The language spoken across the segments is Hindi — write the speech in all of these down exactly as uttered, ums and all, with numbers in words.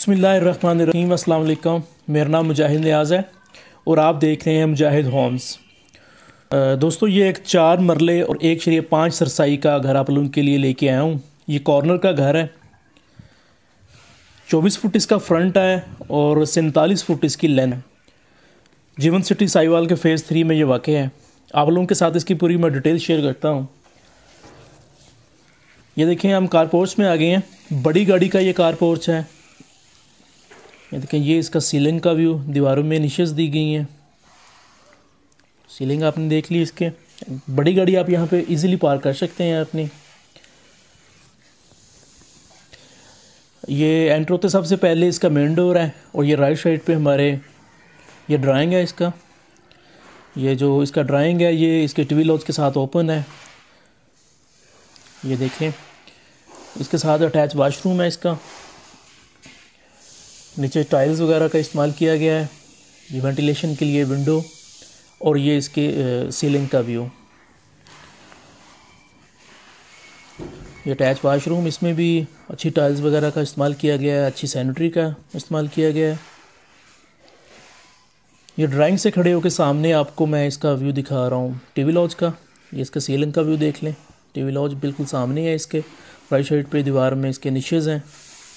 बिस्मिल्लाहिर्रहमानिर्रहीम। अस्सलाम वालेकुम। मेरा नाम मुजाहिद नियाज़ है और आप देख रहे हैं मुजाहिद होम्स। दोस्तों, ये एक चार मरले और एक शरीय पाँच सरसाई का घर आप लोगों के लिए लेके आया हूँ। ये कॉर्नर का घर है, चौबीस फुट इसका फ्रंट है और सैंतालीस फुट इसकी लेंथ है। जीवन सिटी साहिवाल के फ़ेज़ थ्री में ये वाक़ है। आप लोगों के साथ इसकी पूरी मैं डिटेल शेयर करता हूँ। ये देखें, हम कार पोर्च में आ गए हैं। बड़ी गाड़ी का ये कार पोर्च है। ये देखें, ये इसका सीलिंग का व्यू, दीवारों में निशेज़ दी गई हैं। सीलिंग आपने देख ली। इसके बड़ी गाड़ी आप यहाँ पे इजीली पार्क कर सकते हैं अपनी। ये एंटर होते सबसे पहले इसका मेन डोर है और ये राइट साइड पे हमारे ये ड्राइंग है इसका। ये जो इसका ड्राइंग है ये इसके टीवी लॉज के साथ ओपन है। ये देखें, इसके साथ अटैच वाशरूम है इसका। नीचे टाइल्स वगैरह का इस्तेमाल किया गया है। ये वेंटिलेशन के लिए विंडो और ये इसके सीलिंग का व्यू। ये अटैच वाशरूम, इसमें भी अच्छी टाइल्स वगैरह का इस्तेमाल किया गया है, अच्छी सैनिटरी का इस्तेमाल किया गया है। ये ड्राइंग से खड़े होकर सामने आपको मैं इसका व्यू दिखा रहा हूँ टीवी लॉज का। ये इसका सीलिंग का व्यू देख लें। टीवी लॉज बिल्कुल सामने है इसके। राइट साइड पे दीवार में इसके निशेज़ हैं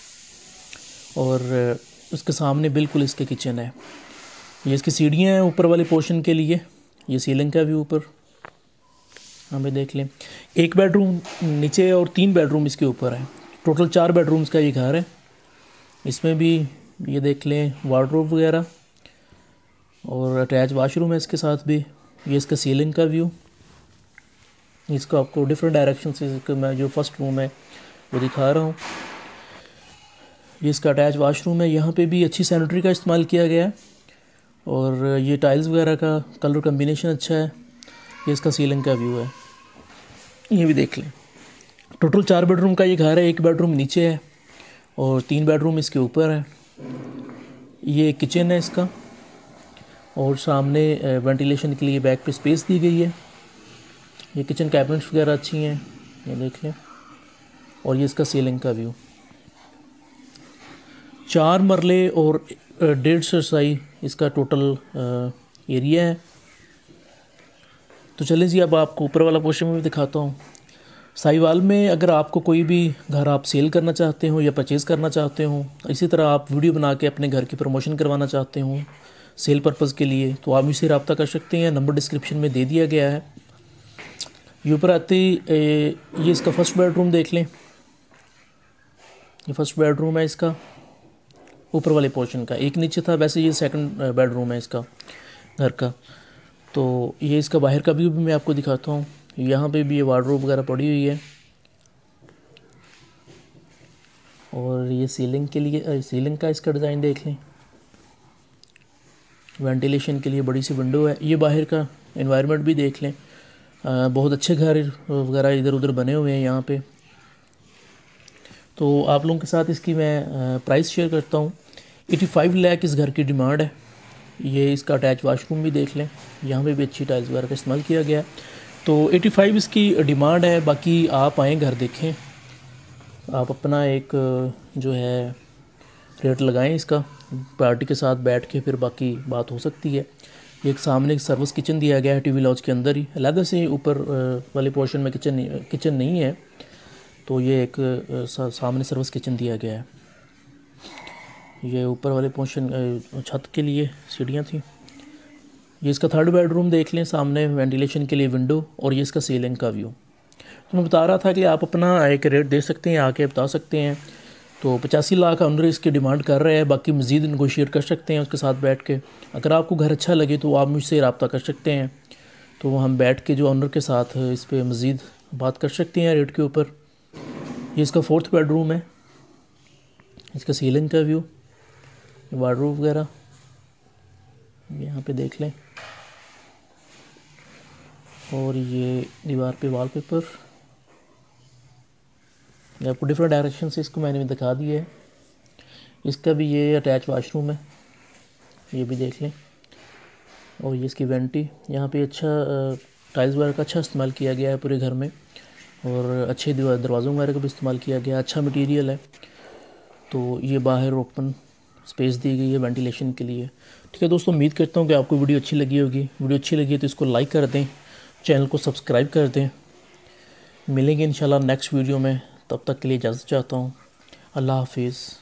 और उसके सामने बिल्कुल इसके किचन है। ये इसकी सीढ़ियाँ हैं ऊपर वाले पोर्शन के लिए। ये सीलिंग का व्यू ऊपर हमें देख लें। एक बेडरूम नीचे और तीन बेडरूम इसके ऊपर है। टोटल चार बेडरूम्स का ये घर है। इसमें भी ये देख लें वार्डरोब वगैरह और अटैच वाशरूम है इसके साथ भी। ये इसका सीलिंग का व्यू। इसको आपको डिफरेंट डायरेक्शन से मैं जो फर्स्ट रूम है वो दिखा रहा हूँ। ये इसका अटैच वाशरूम है। यहाँ पे भी अच्छी सैनिटरी का इस्तेमाल किया गया है और ये टाइल्स वगैरह का कलर कम्बिनेशन अच्छा है। ये इसका सीलिंग का व्यू है। ये भी देख लें। टोटल चार बेडरूम का ये घर है। एक बेडरूम नीचे है और तीन बेडरूम इसके ऊपर है। ये किचन है इसका और सामने वेंटिलेशन के लिए बैक पे स्पेस दी गई है। ये किचन कैबिनेट्स वगैरह अच्छी हैं, ये देख लें। और ये इसका सीलिंग का व्यू। चार मरले और डेढ़ सरसाई इसका टोटल एरिया है। तो चलें जी, अब आपको ऊपर वाला पोर्शन में भी दिखाता हूँ। साहिवाल में अगर आपको कोई भी घर आप सेल करना चाहते हो या परचेज़ करना चाहते हो, इसी तरह आप वीडियो बना के अपने घर की प्रमोशन करवाना चाहते हो सेल पर्पज़ के लिए, तो आप मुझसे रब्ता कर सकते हैं। नंबर डिस्क्रिप्शन में दे दिया गया है। ये ऊपर आते ही ये इसका फर्स्ट बेडरूम देख लें। ये फर्स्ट बेडरूम है इसका ऊपर वाले पोर्शन का। एक नीचे था, वैसे ये सेकंड बेडरूम है इसका घर का। तो ये इसका बाहर का व्यू भी मैं आपको दिखाता हूँ। यहाँ पे भी ये वार्डरोब वगैरह पड़ी हुई है और ये सीलिंग के लिए सीलिंग का इसका डिज़ाइन देख लें। वेंटिलेशन के लिए बड़ी सी विंडो है। ये बाहर का एनवायरनमेंट भी देख लें। आ, बहुत अच्छे घर वगैरह इधर उधर बने हुए हैं यहाँ पे। तो आप लोगों के साथ इसकी मैं प्राइस शेयर करता हूँ। पचासी लाख इस घर की डिमांड है। ये इसका अटैच वाशरूम भी देख लें। यहाँ पे भी अच्छी टाइल्स वगैरह का इस्तेमाल किया गया है। तो पचासी इसकी डिमांड है। बाकी आप आएँ, घर देखें, आप अपना एक जो है रेट लगाएं इसका, पार्टी के साथ बैठ के, फिर बाकी बात हो सकती है। एक सामने एक सर्विस किचन दिया गया है टीवी लॉज के अंदर ही। अलग से ऊपर वाले पोर्शन में किचन किचन नहीं है, तो ये एक सा, सामने सर्विस किचन दिया गया है। ये ऊपर वाले पोर्शन छत के लिए सीढ़ियाँ थी। ये इसका थर्ड बेडरूम देख लें। सामने वेंटिलेशन के लिए विंडो और ये इसका सीलिंग का व्यू। तो मैं बता रहा था कि आप अपना एक रेट दे सकते हैं, आके बता सकते हैं। तो पचासी लाख ऑनर इसकी डिमांड कर रहे हैं। बाकी मज़ीद नेगोशिएट कर सकते हैं उसके साथ बैठ के। अगर आपको घर अच्छा लगे तो आप मुझसे रब्ता कर सकते हैं। तो हम बैठ के जो ऑनर के साथ इस पर मज़ीद बात कर सकते हैं रेट के ऊपर। ये इसका फोर्थ बेडरूम है। इसका सीलिंग का व्यू, वार्डरोब वगैरह यहाँ पे देख लें। और ये दीवार पे वॉलपेपर। ये आपको डिफरेंट डायरेक्शन से इसको मैंने भी दिखा दिया है। इसका भी ये अटैच वाशरूम है, ये भी देख लें। और ये इसकी वेंटी। यहाँ पे अच्छा टाइल्स वगैरह का अच्छा इस्तेमाल किया गया है पूरे घर में और अच्छे दरवाज़ों वगैरह का भी इस्तेमाल किया गया। अच्छा मटेरियल है। तो ये बाहर ओपन स्पेस दी गई है वेंटिलेशन के लिए। ठीक है दोस्तों, उम्मीद करता हूँ कि आपको वीडियो अच्छी लगी होगी। वीडियो अच्छी लगी है तो इसको लाइक कर दें, चैनल को सब्सक्राइब कर दें। मिलेंगे इंशाल्लाह नेक्स्ट वीडियो में, तब तक के लिए इजाज़त चाहता हूँ। अल्लाह हाफिज़।